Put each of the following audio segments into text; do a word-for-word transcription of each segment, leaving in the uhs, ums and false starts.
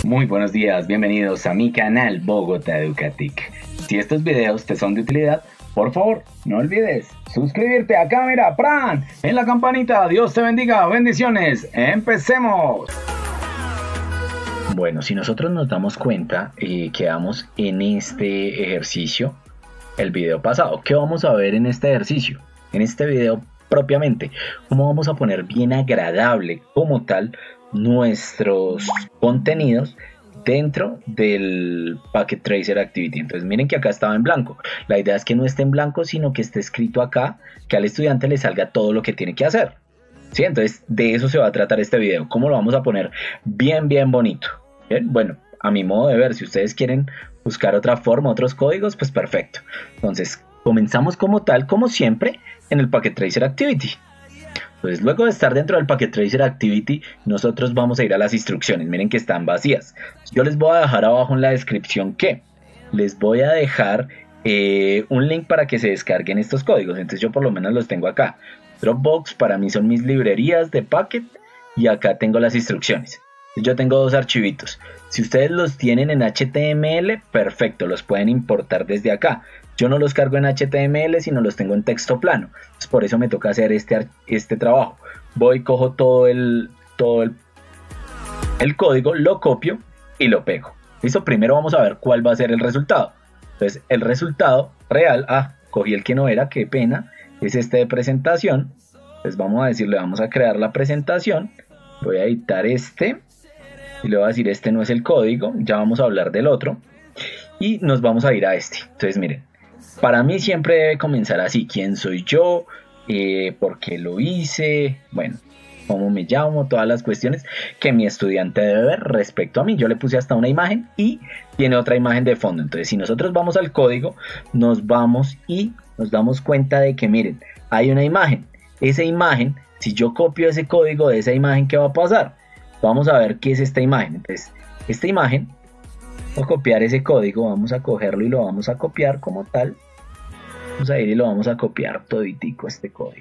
Muy buenos días, bienvenidos a mi canal Bogotá Educatic. Si estos videos te son de utilidad, por favor, no olvides suscribirte acá, mira, ¡pran! En la campanita. Dios te bendiga, bendiciones. ¡Empecemos! Bueno, si nosotros nos damos cuenta, eh, quedamos en este ejercicio, el video pasado. ¿Qué vamos a ver en este ejercicio? En este video propiamente, cómo vamos a poner bien agradable como tal nuestros contenidos dentro del Packet Tracer Activity. Entonces miren que acá estaba en blanco. La idea es que no esté en blanco, sino que esté escrito acá, que al estudiante le salga todo lo que tiene que hacer. ¿Sí? Entonces de eso se va a tratar este video. ¿Cómo lo vamos a poner bien, bien bonito? ¿Bien? Bueno, a mi modo de ver, si ustedes quieren buscar otra forma, otros códigos, pues perfecto. Entonces comenzamos como tal, como siempre, en el Packet Tracer Activity. Entonces, luego de estar dentro del Packet Tracer Activity, nosotros vamos a ir a las instrucciones. Miren que están vacías. Yo les voy a dejar abajo en la descripción que les voy a dejar eh, un link para que se descarguen estos códigos. Entonces yo por lo menos los tengo acá. Dropbox para mí son mis librerías de Packet y acá tengo las instrucciones. Yo tengo dos archivitos. Si ustedes los tienen en H T M L, perfecto, los pueden importar desde acá. Yo no los cargo en H T M L, sino los tengo en texto plano. Entonces, por eso me toca hacer este, este trabajo. Voy, cojo todo, el, todo el, el código, lo copio y lo pego. ¿Listo? Primero vamos a ver cuál va a ser el resultado. Entonces, el resultado real, ah, cogí el que no era, qué pena, es este de presentación. Entonces, vamos a decirle, vamos a crear la presentación. Voy a editar este y le voy a decir, este no es el código, ya vamos a hablar del otro. Y nos vamos a ir a este. Entonces, miren. Para mí siempre debe comenzar así, quién soy yo, eh, por qué lo hice, bueno, cómo me llamo, todas las cuestiones que mi estudiante debe ver respecto a mí. Yo le puse hasta una imagen y tiene otra imagen de fondo. Entonces si nosotros vamos al código, nos vamos y nos damos cuenta de que miren, hay una imagen. Esa imagen, si yo copio ese código de esa imagen, ¿qué va a pasar? Vamos a ver qué es esta imagen. Entonces esta imagen, vamos a copiar ese código, vamos a cogerlo y lo vamos a copiar como tal. Vamos a ir y lo vamos a copiar toditico este código.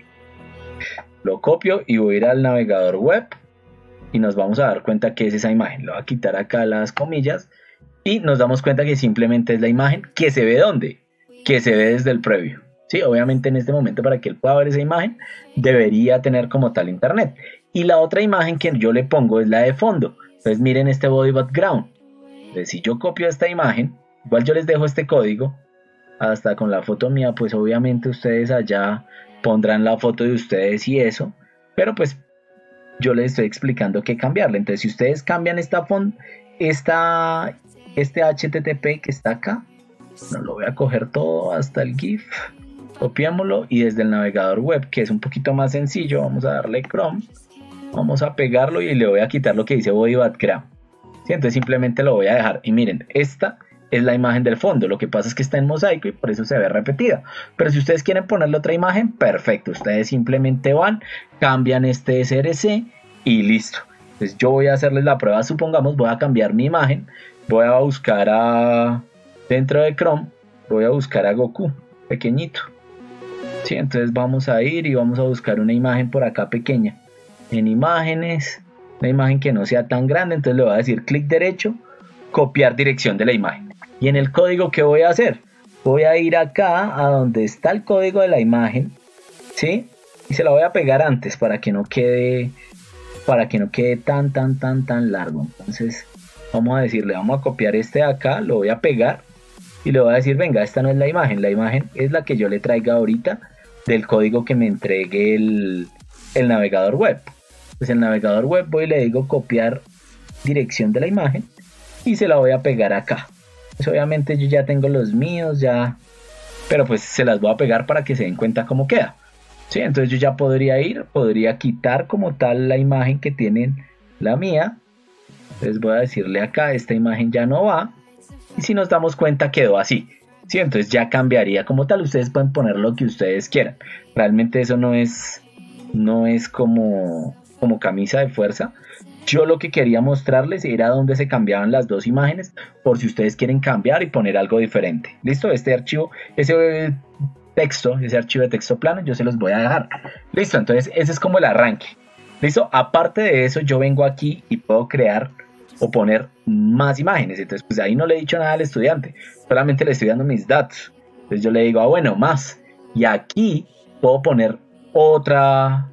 Lo copio y voy a ir al navegador web y nos vamos a dar cuenta que es esa imagen. Le voy a quitar acá las comillas y nos damos cuenta que simplemente es la imagen que se ve ¿dónde? Que se ve desde el preview. Sí, obviamente en este momento para que él pueda ver esa imagen debería tener como tal internet. Y la otra imagen que yo le pongo es la de fondo. Entonces miren este body background. Entonces si yo copio esta imagen, igual yo les dejo este código. Hasta con la foto mía, pues obviamente ustedes allá pondrán la foto de ustedes y eso, pero pues yo les estoy explicando qué cambiarle. Entonces si ustedes cambian esta font, esta, este H T T P que está acá, no lo voy a coger todo hasta el GIF, copiámoslo y desde el navegador web, que es un poquito más sencillo, vamos a darle Chrome, vamos a pegarlo y le voy a quitar lo que dice body background. ¿Sí? Entonces simplemente lo voy a dejar y miren, esta es la imagen del fondo, lo que pasa es que está en mosaico y por eso se ve repetida, pero si ustedes quieren ponerle otra imagen, perfecto, ustedes simplemente van, cambian este S R C y listo. Entonces yo voy a hacerles la prueba, supongamos, voy a cambiar mi imagen, voy a buscar a, dentro de Chrome, voy a buscar a Goku, pequeñito, ¿sí? Entonces vamos a ir y vamos a buscar una imagen por acá pequeña, en imágenes, una imagen que no sea tan grande, entonces le voy a decir clic derecho, copiar dirección de la imagen. Y en el código, ¿qué voy a hacer? Voy a ir acá a donde está el código de la imagen, ¿sí? Y se la voy a pegar antes para que no quede, para que no quede tan, tan, tan, tan largo. Entonces, vamos a decirle, vamos a copiar este de acá, lo voy a pegar y le voy a decir, venga, esta no es la imagen, la imagen es la que yo le traiga ahorita del código que me entregue el, el navegador web. Pues el navegador web voy y le digo copiar dirección de la imagen y se la voy a pegar acá. Pues obviamente yo ya tengo los míos ya, pero pues se las voy a pegar para que se den cuenta cómo queda. ¿Sí? Entonces yo ya podría ir, podría quitar como tal la imagen que tienen la mía. Entonces voy a decirle acá, esta imagen ya no va. Y si nos damos cuenta quedó así. ¿Sí? Entonces ya cambiaría como tal. Ustedes pueden poner lo que ustedes quieran. Realmente eso no es, no es como, como camisa de fuerza. Yo lo que quería mostrarles era dónde se cambiaban las dos imágenes, por si ustedes quieren cambiar y poner algo diferente. ¿Listo? Este archivo, ese texto, ese archivo de texto plano, yo se los voy a dejar. ¿Listo? Entonces ese es como el arranque. ¿Listo? Aparte de eso, yo vengo aquí y puedo crear o poner más imágenes. Entonces pues ahí no le he dicho nada al estudiante, solamente le estoy dando mis datos. Entonces yo le digo, ah bueno, más, y aquí puedo poner otra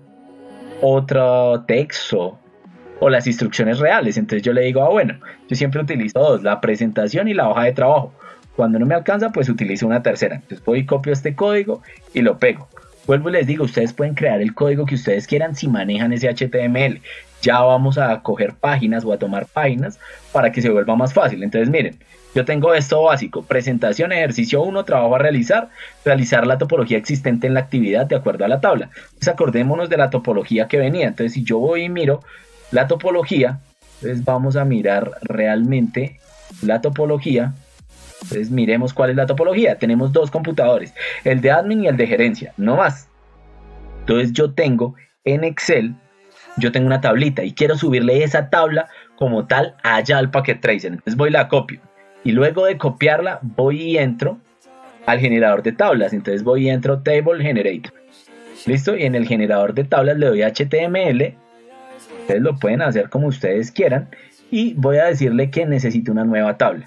otro texto o las instrucciones reales. Entonces yo le digo, ah bueno, yo siempre utilizo dos, la presentación y la hoja de trabajo. Cuando no me alcanza, pues utilizo una tercera. Entonces voy y copio este código y lo pego. Vuelvo y les digo, ustedes pueden crear el código que ustedes quieran si manejan ese H T M L. Ya vamos a coger páginas o a tomar páginas para que se vuelva más fácil. Entonces miren, yo tengo esto básico: presentación, ejercicio uno, trabajo a realizar, realizar la topología existente en la actividad de acuerdo a la tabla. Entonces acordémonos de la topología que venía. Entonces si yo voy y miro la topología, entonces vamos a mirar realmente la topología. Entonces miremos cuál es la topología. Tenemos dos computadores, el de admin y el de gerencia, no más. Entonces yo tengo en Excel, yo tengo una tablita y quiero subirle esa tabla como tal allá al Packet Tracer. Entonces voy y la copio, y luego de copiarla voy y entro al generador de tablas. Entonces voy y entro Table Generator, listo, y en el generador de tablas le doy H T M L. Ustedes lo pueden hacer como ustedes quieran, y voy a decirle que necesito una nueva tabla.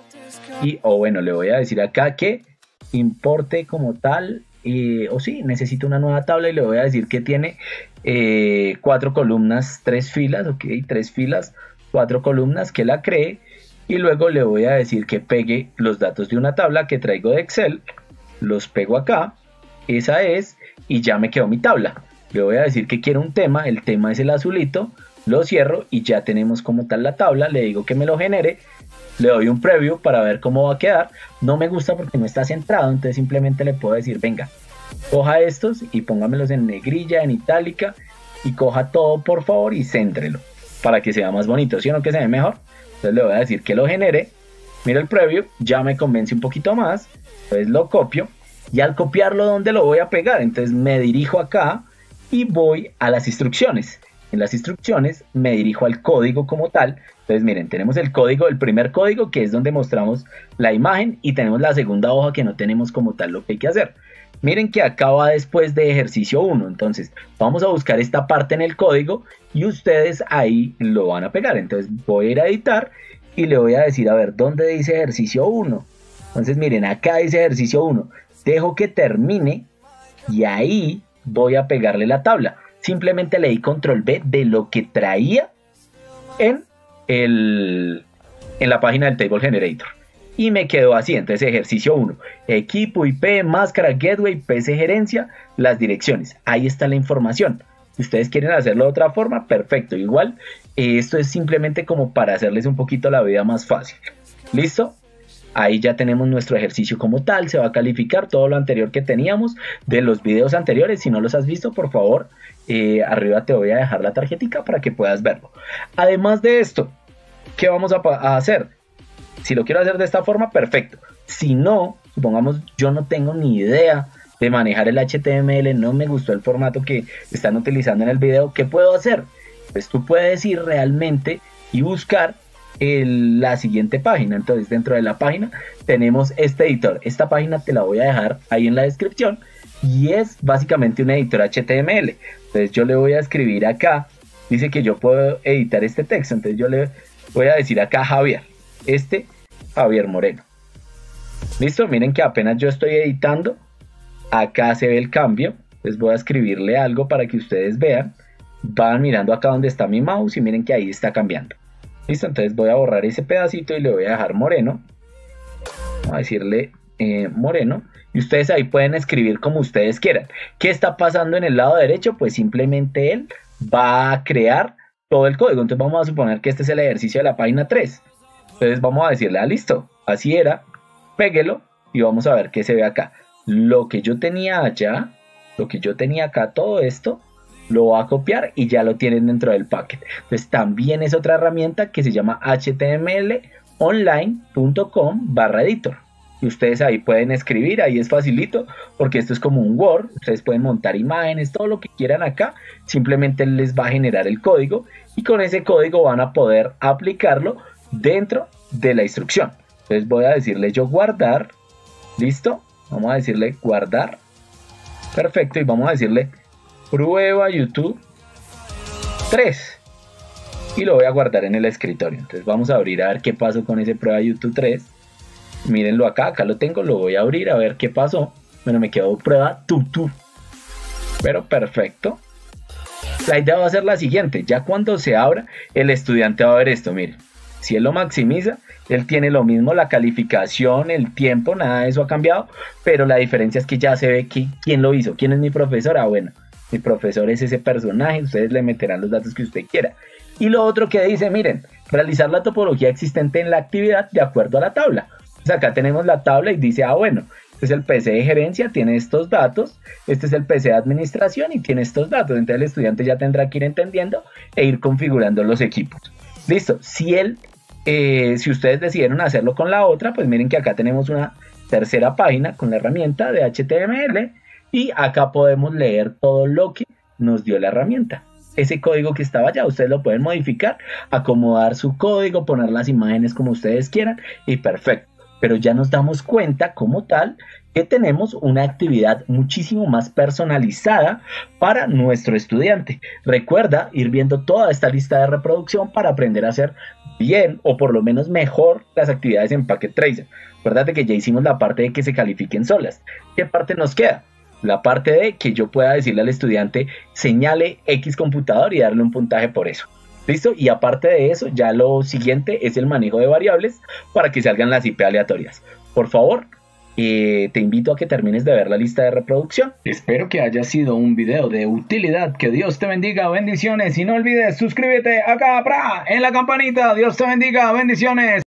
Y o bueno, le voy a decir acá que importe como tal, eh, o sí, necesito una nueva tabla, y le voy a decir que tiene eh, cuatro columnas, tres filas, ok, tres filas, cuatro columnas, que la cree. Y luego le voy a decir que pegue los datos de una tabla que traigo de Excel, los pego acá, esa es, y ya me quedó mi tabla. Le voy a decir que quiero un tema, el tema es el azulito, lo cierro y ya tenemos como tal la tabla. Le digo que me lo genere, le doy un preview para ver cómo va a quedar. No me gusta porque no está centrado, entonces simplemente le puedo decir, venga, coja estos y póngamelos en negrilla, en itálica, y coja todo por favor y céntrelo para que sea más bonito, ¿sí o no que se ve mejor? Entonces le voy a decir que lo genere, mira el preview, ya me convence un poquito más. Entonces lo copio, y al copiarlo, ¿dónde lo voy a pegar? Entonces me dirijo acá y voy a las instrucciones. En las instrucciones me dirijo al código como tal. Entonces miren, tenemos el código, el primer código, que es donde mostramos la imagen, y tenemos la segunda hoja que no tenemos como tal lo que hay que hacer. Miren que acá va después de ejercicio uno, entonces vamos a buscar esta parte en el código y ustedes ahí lo van a pegar. Entonces voy a ir a editar y le voy a decir, a ver, ¿dónde dice ejercicio uno? Entonces miren, acá dice ejercicio uno, dejo que termine y ahí voy a pegarle la tabla. Simplemente le di control B de lo que traía en, el, en la página del Table Generator. Y me quedó así. Entonces ejercicio uno, equipo, I P, máscara, gateway, P C gerencia, las direcciones. Ahí está la información. Si ustedes quieren hacerlo de otra forma, perfecto. Igual, eh, esto es simplemente como para hacerles un poquito la vida más fácil. ¿Listo? Ahí ya tenemos nuestro ejercicio como tal. Se va a calificar todo lo anterior que teníamos de los videos anteriores. Si no los has visto, por favor, eh, arriba te voy a dejar la tarjetica para que puedas verlo. Además de esto, ¿qué vamos a, a hacer? Si lo quiero hacer de esta forma, perfecto. Si no, supongamos yo no tengo ni idea de manejar el H T M L, no me gustó el formato que están utilizando en el video, ¿qué puedo hacer? Pues tú puedes ir realmente y buscar el, la siguiente página. Entonces dentro de la página tenemos este editor. Esta página te la voy a dejar ahí en la descripción y es básicamente un editor H T M L. Entonces yo le voy a escribir acá, dice que yo puedo editar este texto, entonces yo le voy a decir acá Javier, este Javier Moreno. Listo, miren que apenas yo estoy editando, acá se ve el cambio. Les voy a escribirle algo para que ustedes vean. Van mirando acá donde está mi mouse y miren que ahí está cambiando. Listo, entonces voy a borrar ese pedacito y le voy a dejar Moreno. Vamos a decirle eh, Moreno. Y ustedes ahí pueden escribir como ustedes quieran. ¿Qué está pasando en el lado derecho? Pues simplemente él va a crear todo el código. Entonces vamos a suponer que este es el ejercicio de la página tres. Entonces vamos a decirle, ah, listo, así era, péguelo y vamos a ver qué se ve acá. Lo que yo tenía allá, lo que yo tenía acá, todo esto, lo va a copiar y ya lo tienen dentro del packet. Entonces también es otra herramienta que se llama H T M L online punto com barra editor. Y ustedes ahí pueden escribir, ahí es facilito, porque esto es como un Word, ustedes pueden montar imágenes, todo lo que quieran acá, simplemente les va a generar el código y con ese código van a poder aplicarlo dentro de la instrucción. Entonces voy a decirle yo guardar, listo, vamos a decirle guardar, perfecto, y vamos a decirle prueba YouTube tres. y lo voy a guardar en el escritorio. Entonces vamos a abrir a ver qué pasó con ese prueba YouTube tres. Mírenlo acá, acá lo tengo, lo voy a abrir a ver qué pasó. Bueno, me quedó prueba tutu, pero perfecto. La idea va a ser la siguiente, ya cuando se abra, el estudiante va a ver esto, miren. Si él lo maximiza, él tiene lo mismo, la calificación, el tiempo, nada de eso ha cambiado, pero la diferencia es que ya se ve que, quién lo hizo, quién es mi profesor. Ah, bueno, mi profesor es ese personaje, ustedes le meterán los datos que usted quiera. Y lo otro que dice, miren, realizar la topología existente en la actividad de acuerdo a la tabla. Pues acá tenemos la tabla y dice, ah, bueno, este es el P C de gerencia, tiene estos datos, este es el P C de administración y tiene estos datos. Entonces el estudiante ya tendrá que ir entendiendo e ir configurando los equipos. Listo, si él... Eh, si ustedes decidieron hacerlo con la otra, pues miren que acá tenemos una tercera página con la herramienta de H T M L y acá podemos leer todo lo que nos dio la herramienta. Ese código que estaba allá, ustedes lo pueden modificar, acomodar su código, poner las imágenes como ustedes quieran y perfecto. Pero ya nos damos cuenta como tal que tenemos una actividad muchísimo más personalizada para nuestro estudiante. Recuerda ir viendo toda esta lista de reproducción para aprender a hacer bien o por lo menos mejor las actividades en Packet Tracer. Acuérdate que ya hicimos la parte de que se califiquen solas. ¿Qué parte nos queda? La parte de que yo pueda decirle al estudiante señale X computador y darle un puntaje por eso. ¿Listo? Y aparte de eso, ya lo siguiente es el manejo de variables para que salgan las I P aleatorias. Por favor, eh, te invito a que termines de ver la lista de reproducción. Espero que haya sido un video de utilidad. Que Dios te bendiga, bendiciones. Y no olvides suscríbete acá, bra, en la campanita. Dios te bendiga, bendiciones.